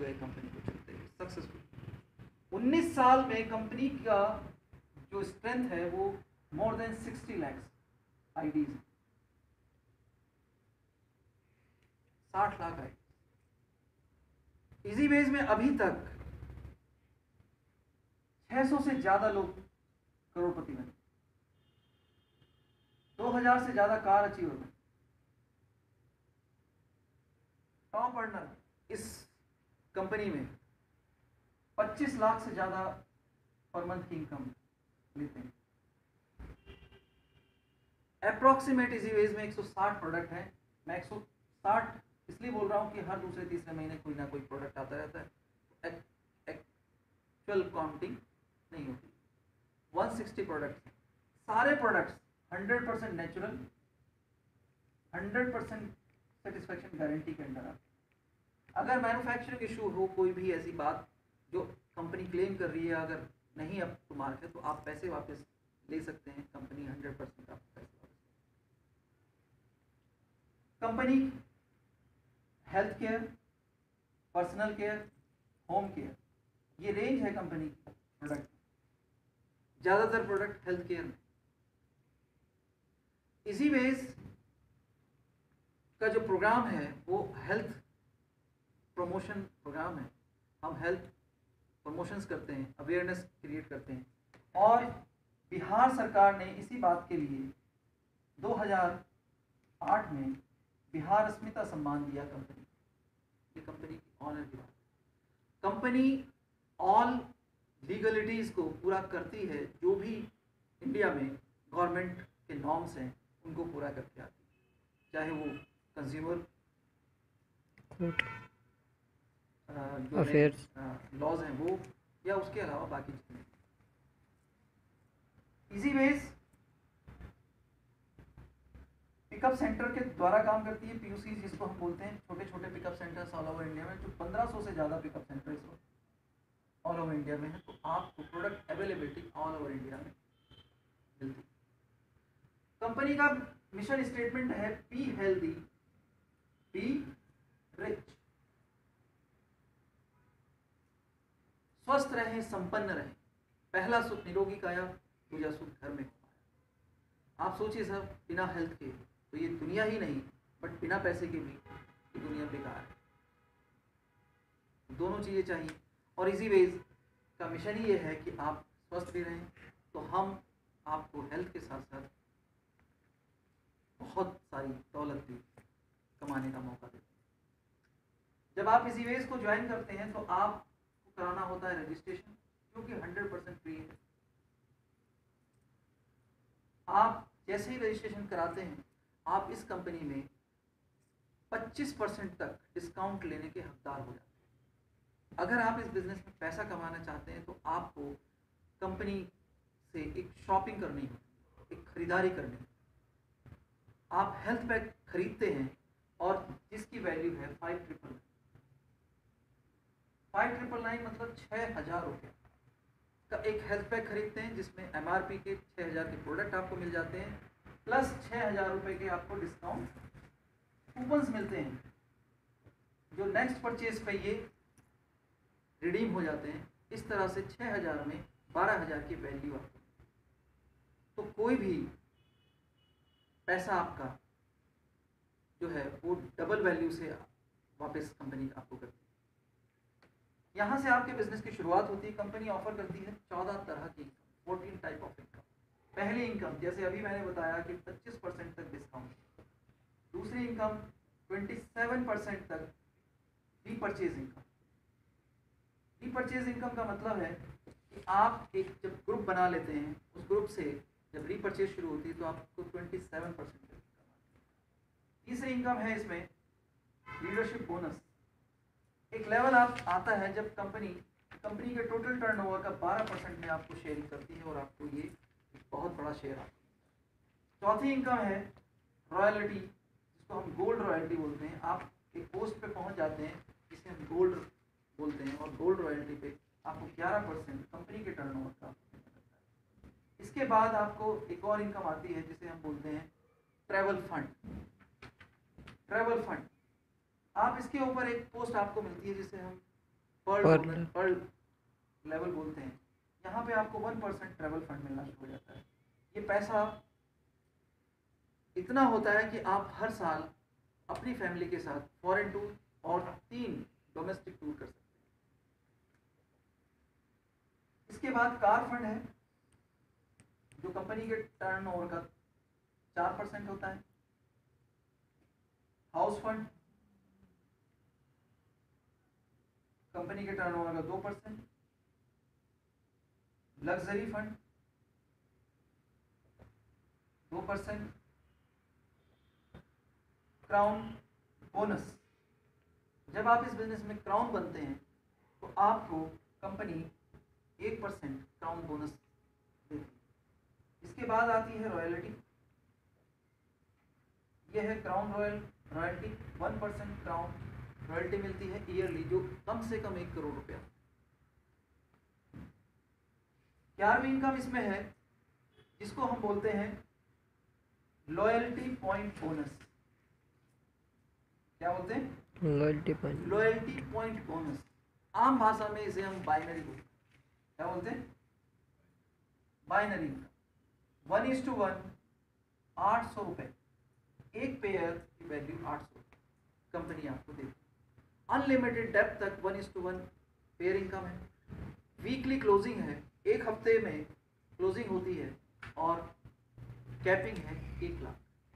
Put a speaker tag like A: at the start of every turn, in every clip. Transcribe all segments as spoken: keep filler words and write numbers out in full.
A: गए कंपनी को चलते हुए सक्सेसफुल। उन्नीस साल में कंपनी का जो स्ट्रेंथ है वो more than sixty lakhs IDs, साठ लाख आई। इजीवेज में अभी तक छह सौ से ज्यादा लोग करोड़पति बने, दो हज़ार से ज्यादा कार अचीवर बने। टॉप अर्नर इस कंपनी में पच्चीस लाख से ज्यादा पर मंथ की इनकम लेते हैं। अप्रोक्सीमेट इजीवेज में एक सौ साठ प्रोडक्ट हैं। मैं एक सौ साठ इसलिए बोल रहा हूं कि हर दूसरे तीसरे महीने कोई ना कोई प्रोडक्ट आता रहता है, एक्चुअल काउंटिंग नहीं होती। एक सौ साठ प्रोडक्ट्स हैं, सारे products hundred percent natural, hundred percent satisfaction guarantee के अंदर आते हैं। अगर मैन्युफैक्चरिंग इशू हो, कोई भी ऐसी बात जो कंपनी क्लेम कर रही है अगर नहीं अप टू मार्क है, तो आप पैसे वापस ले सकते हैं। कंपनी हंड्रेड परसेंट आपको पैसे वापस। Company health care, personal care, home care, ये रेंज है कंपनी की प्रोडक्ट। ज्यादातर प्रोडक्ट हेल्थ केयर में। इजीवेज का जो प्रोग्राम है वो हेल्थ प्रमोशन प्रोग्राम है। हम हेल्थ प्रमोशंस करते हैं, अवेयरनेस क्रिएट करते हैं। और बिहार सरकार ने इसी बात के लिए दो हज़ार आठ में बिहार अस्मिता सम्मान दिया कंपनी। ये कंपनी की ऑनर की बात। कंपनी ऑल लीगलिटीज को पूरा करती है, जो भी इंडिया में गवर्नमेंट के नॉर्म्स हैं उनको पूरा करके आती है, चाहे वो कंज्यूमर
B: अफेयर्स
A: लॉज हैं वो, या उसके अलावा बाकी जितने। इजीवेज पिकअप सेंटर के द्वारा काम करती है, पीयूसी जिसको हम बोलते हैं, छोटे छोटे pickup centres all over India में, जो पंद्रह सौ से ज़्यादा पिकअप सेंटर इस वक्त ऑल ओवर इंडिया में है। तो आपको product availability all over India में मिलती। कंपनी का मिशन स्टेटमेंट है बी हेल्दी बी रिच। स्वस्थ रहें, संपन्न रहें। पहला सुख निरोगी काया, दूसरा सुख घर में कमाया। आप सोचिए सर, बिना हेल्थ के तो ये दुनिया ही नहीं, बट बिना पैसे के भी ये दुनिया बेकार है। दोनों चीज़ें चाहिए। और इजीवेज का मिशन ही ये है कि आप स्वस्थ भी रहें, तो हम आपको हेल्थ के साथ साथ बहुत सारी दौलत भी कमाने का मौका देते हैं। जब आप इजीवेज को ज्वाइन करते हैं तो आपको कराना होता है रजिस्ट्रेशन, जो कि हंड्रेड परसेंट फ्री है। आप जैसे ही रजिस्ट्रेशन कराते हैं, आप इस कंपनी में पच्चीस परसेंट तक डिस्काउंट लेने के हकदार हो जाते हैं। अगर आप इस बिजनेस में पैसा कमाना चाहते हैं तो आपको कंपनी से एक शॉपिंग करनी होती है, एक खरीदारी करनी है। आप हेल्थ पैक खरीदते हैं और जिसकी वैल्यू है five triple five triple nine मतलब छः हजार रुपये का एक हेल्थ पैक खरीदते हैं, जिसमें एमआरपी के छः हजार के प्रोडक्ट आपको मिल जाते हैं, प्लस छः हजार रुपये के आपको डिस्काउंट कूपन्स मिलते हैं, जो नेक्स्ट परचेज पे ये रिडीम हो जाते हैं। इस तरह से छः हजार में बारह हजार की वैल्यू आती है। तो कोई भी पैसा आपका जो है वो डबल वैल्यू से वापस कंपनी आपको करती है। यहाँ से आपके बिजनेस की शुरुआत होती है। कंपनी ऑफर करती है चौदह तरह की income, fourteen type of income. पहली इनकम जैसे अभी मैंने बताया कि पच्चीस परसेंट तक डिस्काउंट। दूसरी इनकम सत्ताईस परसेंट तक रीपरचेज इनकम। रीपरचेज इनकम का मतलब है कि आप एक जब ग्रुप बना लेते हैं, उस ग्रुप से जब रीपरचेज शुरू होती है तो आपको सत्ताईस परसेंट इनकम आती है। तीसरी इनकम है इसमें लीडरशिप बोनस। एक लेवल आप आता है जब कंपनी कंपनी के टोटल टर्नओवर का बारह परसेंट में आपको शेयरिंग करती है और आपको ये बहुत बड़ा शेयर आता है। चौथी इनकम है रॉयल्टी, जिसको हम गोल्ड रॉयल्टी बोलते हैं। आप एक पोस्ट पे पहुंच जाते हैं जिसे हम गोल्ड बोलते हैं, और गोल्ड रॉयल्टी पे आपको ग्यारह परसेंट कंपनी के टर्नओवर का मिलता है। इसके बाद आपको एक और इनकम आती है जिसे हम बोलते हैं ट्रैवल फंड। ट्रैवल फंड आप इसके ऊपर एक पोस्ट आपको मिलती है जिसे हम पर
B: पर
A: डोनर पर लेवल बोलते हैं। यहाँ पे आपको वन परसेंट ट्रैवल फंड मिलना शुरू हो जाता है। ये पैसा इतना होता है कि आप हर साल अपनी फैमिली के साथ फॉरेन टूर और तीन डोमेस्टिक टूर कर सकते हैं। इसके बाद कार फंड है जो कंपनी के टर्नओवर का चार परसेंट होता है। हाउस फंड कंपनी के टर्नओवर का दो परसेंट। लग्जरी फंड दो परसेंट। क्राउन बोनस, जब आप इस बिजनेस में क्राउन बनते हैं तो आपको कंपनी एक परसेंट क्राउन बोनस देती है। इसके बाद आती है रॉयल्टी। यह है crown royal royalty, one percent crown royalty मिलती है ईयरली, जो कम से कम एक करोड़ रुपया। ग्यारहवीं इनकम इसमें है जिसको हम बोलते हैं लॉयल्टी पॉइंट बोनस। क्या बोलते हैं?
B: Loyalty point.
A: Loyalty point bonus, आम भाषा में इसे हम बाइनरी बोलते हैं। क्या बोलते हैं? Binary income. One is to one, आठ सौ रुपये एक पेयर की वैल्यू आठ सौ कंपनी आपको देती है। अनलिमिटेड डेप्थ तक one is to one pair income है। वीकली क्लोजिंग है, एक हफ्ते में क्लोजिंग होती है और कैपिंग है एक लाख।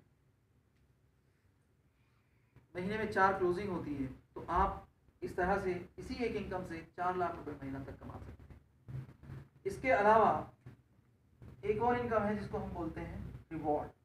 A: महीने में चार क्लोजिंग होती है, तो आप इस तरह से इसी एक इनकम से चार लाख रुपए महीना तक कमा सकते हैं। इसके अलावा एक और इनकम है जिसको हम बोलते हैं रिवॉर्ड।